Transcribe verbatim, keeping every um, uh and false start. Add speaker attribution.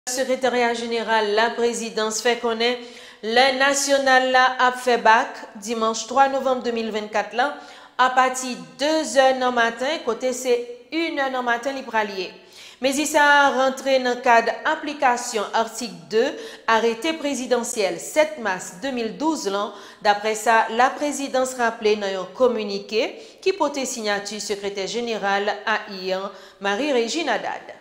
Speaker 1: Secrétariat général, la présidence fait connaître le national là a fait bac dimanche trois novembre deux mille vingt-quatre là à partir de deux heures du matin, côté c'est une heure du matin libre allié. Mais il s'est rentré dans le cadre application article deux, arrêté présidentiel sept mars deux mille douze là. D'après ça, la présidence rappelait dans un communiqué qui portait signature secrétaire général à I A N, Marie-Régine Haddad.